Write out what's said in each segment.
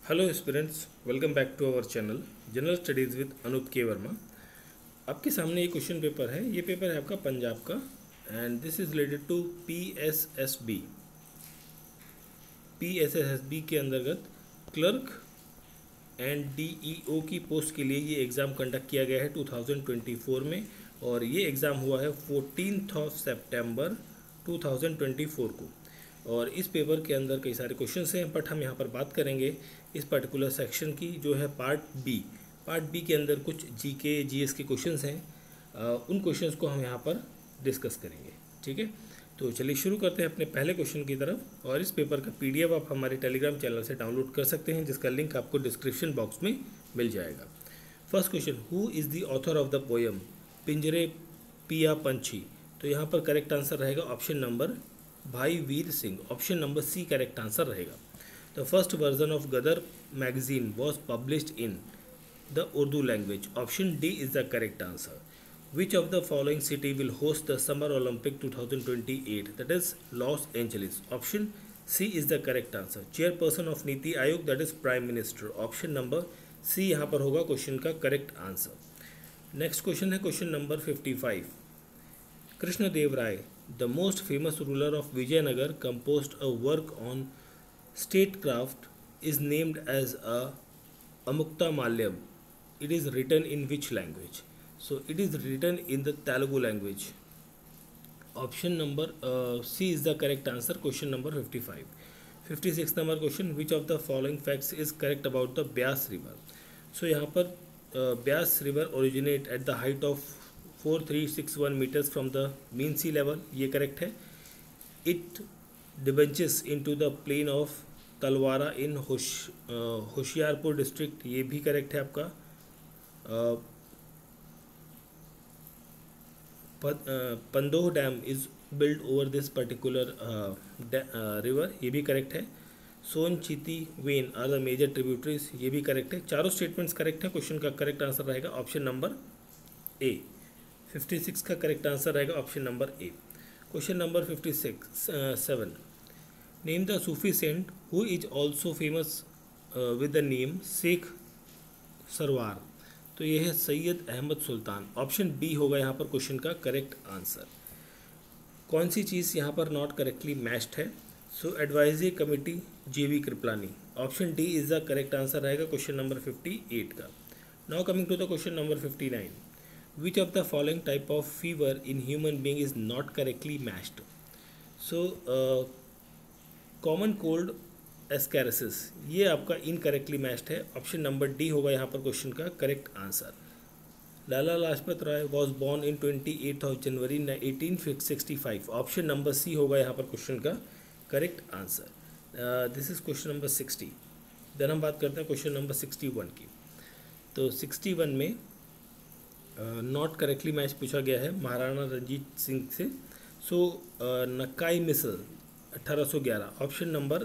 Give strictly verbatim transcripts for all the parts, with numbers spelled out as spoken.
Hello students, welcome back to our channel general studies with Anoop K Verma. आपके सामने ये question paper है। ये पेपर है आपका पंजाब का and this is related to P S S B. P S S B के अंतर्गत clerk and D E O की पोस्ट के लिए ये एग्ज़ाम कंडक्ट किया गया है टू थाउजेंड ट्वेंटी फोर में, और ये एग्ज़ाम हुआ है fourteenth of September two thousand twenty four को। और इस पेपर के अंदर कई सारे क्वेश्चंस हैं, बट हम यहाँ पर बात करेंगे इस पर्टिकुलर सेक्शन की जो है पार्ट बी। पार्ट बी के अंदर कुछ जी के जी एस के क्वेश्चंस हैं, आ, उन क्वेश्चंस को हम यहाँ पर डिस्कस करेंगे। ठीक है, तो चलिए शुरू करते हैं अपने पहले क्वेश्चन की तरफ। और इस पेपर का पी डी एफ आप हमारे टेलीग्राम चैनल से डाउनलोड कर सकते हैं, जिसका लिंक आपको डिस्क्रिप्शन बॉक्स में मिल जाएगा। First question, who is the author of the poem Pinjre Piya Panchhi? तो यहाँ पर करेक्ट आंसर रहेगा option number Bhai Vir Singh. Option number C correct answer रहेगा। The first version of Ghadar magazine was published in the Urdu language. Option D is the correct answer. Which of the following city will host the summer Olympic two thousand twenty eight? That is Los Angeles. Option C is the correct answer. Chairperson of NITI Aayog, that is prime minister. Option number C यहाँ पर होगा question का correct answer. Next question है question number fifty five. Krishnadev Rai, the most famous ruler of Vijayanagar, composed a work on statecraft is named as a Amukta Malyam. It is written in which language? So it is written in the Telugu language. Option number uh, C is the correct answer. Question number fifty-five. fifty-six number question, which of the following facts is correct about the Byas river? So यहाँ पर uh, Byas river originate at the height of four three six one meters from the mean sea level, ये correct है। It debouches into the plain of Talwara in Hosh Hoshiarpur district, ये भी correct है आपका। Pandoh dam is build over this particular river, ये भी correct है। Son Chiti when are the major tributaries, ये भी करेक्ट है। चारों स्टेटमेंट्स करेक्ट है। क्वेश्चन का करेक्ट आंसर रहेगा option number A. Fifty six का करेक्ट आंसर रहेगा option number A. Question number fifty six seven, name the sufi saint who is also famous with the name Sheikh Sarwar. तो ये है Syed Ahmad Sultan. Option B होगा यहाँ पर क्वेश्चन का करेक्ट आंसर। कौन सी चीज़ यहाँ पर नॉट करेक्टली मैच्ड है? So advisory committee J V Kripalani. Option D is the correct answer रहेगा क्वेश्चन नंबर फिफ्टी एट का। Now coming to the question number fifty nine, which of the following type of fever in human being is not correctly matched? So uh, common cold ascariasis, ये आपका incorrectly matched है। Option number D होगा यहाँ पर question का correct answer. Lala Lajpat Rai was born in twenty eight of January eighteen sixty five. Option number C होगा यहाँ पर क्वेश्चन का correct answer. This is question number sixty. Then हम बात करते हैं क्वेश्चन नंबर सिक्सटी वन की। तो सिक्सटी वन में नॉट करेक्टली मैच पूछा गया है महाराणा रंजीत सिंह से। सो नकाई मिसल अठारह सौ ग्यारह। Option number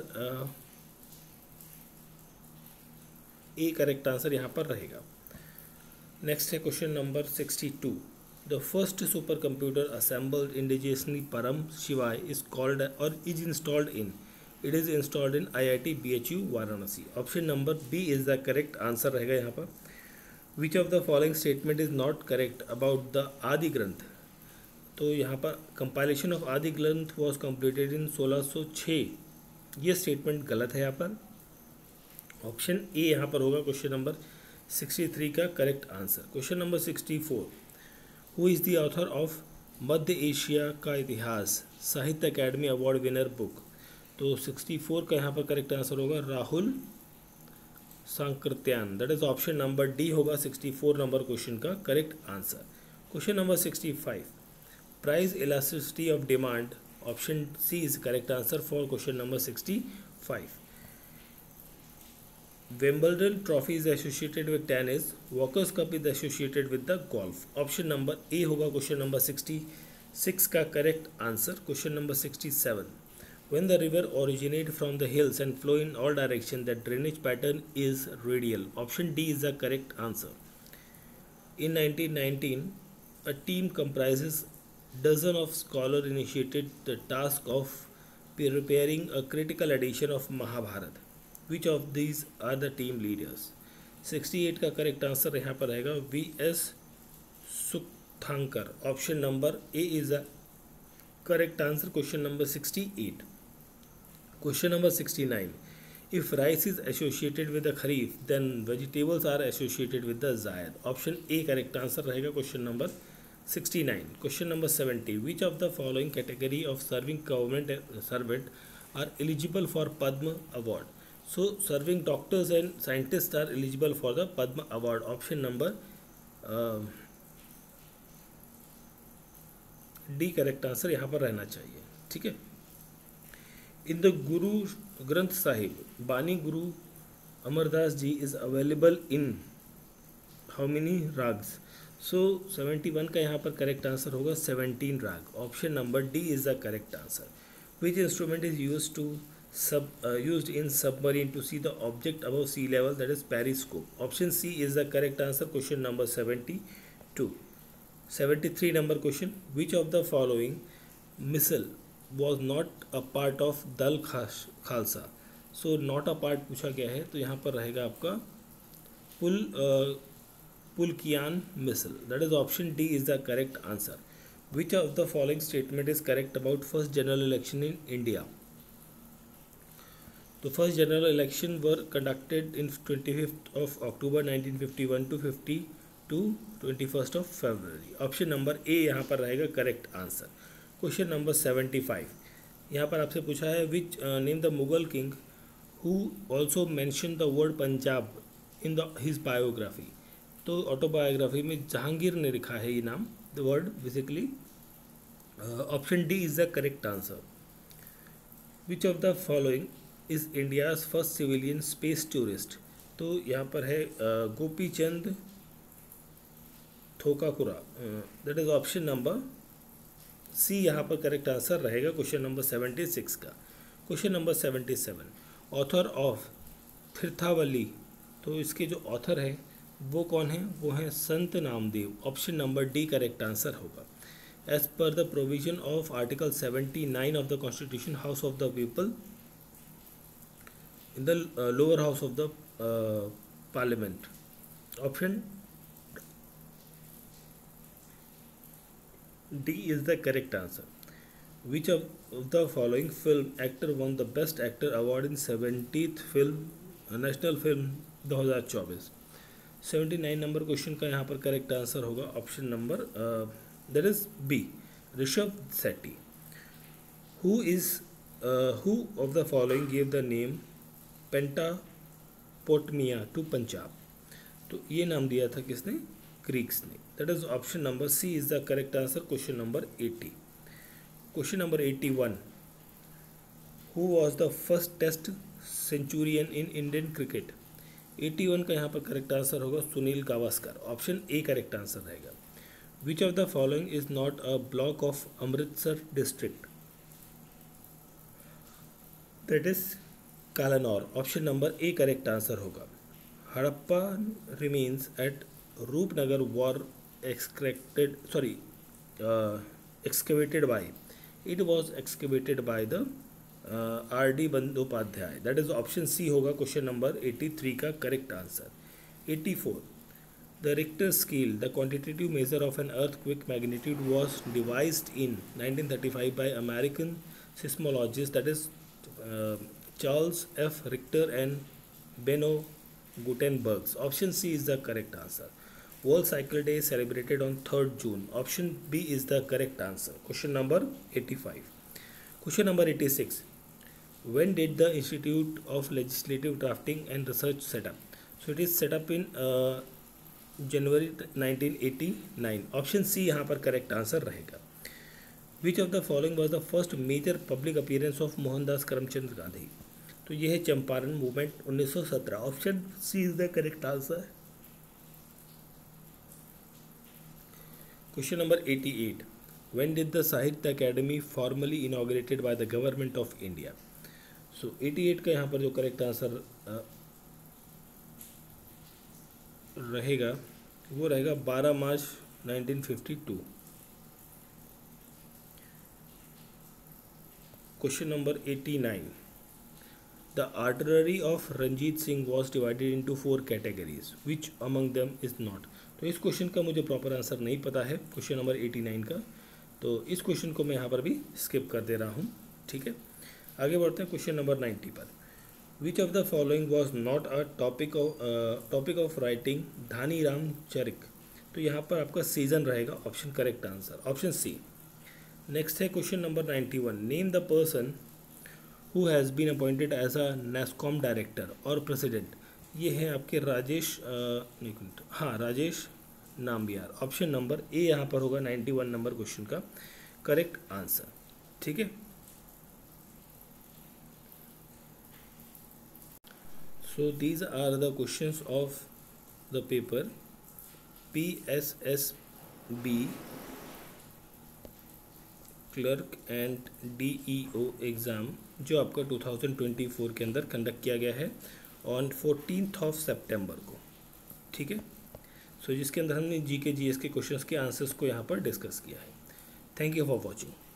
A correct answer यहाँ पर रहेगा। नेक्स्ट है question number sixty two. The first supercomputer assembled indigenously Param Shivay is called और is installed in, it is installed in I I T B H U Varanasi. Option number B is the correct answer रहेगा यहाँ पर। Which of the following statement is not correct about the Adi Granth? तो यहाँ पर compilation of आदि ग्रंथ was completed in सोलह सौ छः, ये स्टेटमेंट गलत है यहाँ पर। ऑप्शन ए यहाँ पर होगा क्वेश्चन नंबर सिक्सटी थ्री का correct answer. Question number sixty four, who is the author of Madhya Asia ka Itihas Sahitya Akademi award winner book? तो सिक्सटी फोर का यहाँ पर करेक्ट आंसर होगा Rahul Sankrityayan. That is option number D होगा सिक्सटी फोर नंबर क्वेश्चन का correct answer. Question number sixty five, price elasticity of demand. Option C is correct answer for question number sixty five. Wimbledon trophy is associated with tennis, Walkers Cup is associated with the golf. Option number A होगा question number sixty six का correct answer. Question number sixty seven, when the river originate from the hills and flow in all directions, the drainage pattern is radial. Option D is the correct answer. In nineteen nineteen, a team comprises dozen of scholars initiated the task of preparing a critical edition of Mahabharata. Which of these are the team leaders. Sixty eight का correct answer यहाँ पर रहेगा V S Sukthankar. Option number A is the correct answer question number sixty eight. Question number sixty nine, if rice is associated with the kharif then vegetables are associated with the zaid. Option A correct answer रहेगा question number sixty nine. Question number seventy, which of the following category of serving government servant are eligible for Padma award. So serving doctors and scientist are eligible for the Padma award. Option number D correct answer यहाँ पर रहना चाहिए। ठीक है। In the Guru Granth Sahib bani Guru Amardas ji is available in how many ragas. So seventy one का यहाँ पर correct answer होगा seventeen raga. Option number D is the correct answer. Which instrument is use to sub use in submarine to see the object above sea level, that is periscope. Option C is the correct answer question number seventy two. Seventy three number question, which of the following misl was not a part of Dal Khalsa. So not a part पूछा गया है, तो यहाँ पर रहेगा आपका Phul Phulkian misl, that is option D is the correct answer. Which of the following statement is correct about first general election in India. तो first general election were conducted in twenty fifth of October nineteen fifty one to fifty two twenty first of February. Option number A यहाँ पर रहेगा correct answer. Question number seventy five, यहाँ पर आपसे पूछा है which name the Mughal king who also mention the word Punjab in the his biography. तो autobiography में जहांगीर ने लिखा है ये नाम, the word basically. Option D is the correct answer. Which of the following is India's first civilian space tourist. तो यहाँ पर है uh, Gopi Chand Thotakura, that is option number C यहाँ पर करेक्ट आंसर रहेगा क्वेश्चन नंबर सेवेंटी सिक्स का। Question number seventy seven, author of Tirthavali. तो इसके जो ऑथर है वो कौन है, वो है Sant Namdev. Option number D correct answer होगा। As per the provision of article seventy nine of the constitution house of the people in the lower house of the parliament. Option D is the correct answer. Which of the following film actor won the Best Actor award in seventieth film national film दो हज़ार चौबीस। Seventy nine number question का यहाँ पर correct answer होगा option number that is B Rishabh Shetty. Who is who of the following give the name pentapotamia to Punjab. तो ये नाम दिया था किसने, ग्रीक्स ने। That is option number C is the correct answer question number eighty. Question number eighty one, who was the first test centurion in Indian cricket. Eighty one का यहाँ पर करेक्ट आंसर होगा Sunil Gavaskar. Option A correct answer रहेगा। Which of the following is not a block of Amritsar district, that is Kalanaur. Option number A correct answer होगा। Harappa remains at Rupnagar were excavated sorry uh, excavated by, it was excavated by the uh, R D Bandopadhyay. that is option C होगा question number eighty three का correct answer. Eighty four, the Richter scale, the quantitative measure of an earthquake magnitude, was devised in nineteen thirty five by American seismologists, that is uh, Charles F. Richter and Benno Gutenberg। option C is the correct answer। World Cycle Day is celebrated on third June। Option B is the correct answer। Question number eighty-five। Question number eighty-six, when did the Institute of Legislative Drafting and Research set up? So it is set up in uh, January nineteen eighty nine. Option C यहाँ पर correct answer रहेगा। Which of the following was the first major public appearance of Mohandas Karamchand Gandhi. तो यह है Champaran movement उन्नीस सौ सत्रह। Option C is the correct answer। Question number eighty-eight, when did the Sahitya Academy formally inaugurated by the government of India? So eighty-eight का यहाँ पर जो करेक्ट आंसर रहेगा वो रहेगा बारह March nineteen fifty two. Question number eighty nine, the artillery of Ranjit Singh was divided into four categories, which among them is not. तो इस क्वेश्चन का मुझे प्रॉपर आंसर नहीं पता है, क्वेश्चन नंबर एटी नाइन का, तो इस क्वेश्चन को मैं यहाँ पर भी स्किप कर दे रहा हूँ। ठीक है, आगे बढ़ते हैं क्वेश्चन नंबर नाइन्टी पर। Which of the following was not a topic of topic of writing Dhani Ram Chatrik. तो यहाँ पर आपका सीजन रहेगा option correct answer, option C. Next है question number ninety one. Name the person who has been appointed as a NASSCOM director और president. ये है आपके राजेश अ, एक मिनट, हाँ Rajesh Nambiar. Option number A यहाँ पर होगा नाइन्टी वन नंबर क्वेश्चन का करेक्ट आंसर। ठीक है, so these are the questions of the paper P S S B clerk and D E O exam, जो आपका टू थाउजेंड ट्वेंटी फोर के अंदर कंडक्ट किया गया है ऑन फोर्टीन्थ ऑफ सितंबर को। ठीक है, सो so जिसके अंदर हमने जी के जी एस के क्वेश्चंस के आंसर्स को यहाँ पर डिस्कस किया है। Thank you for watching.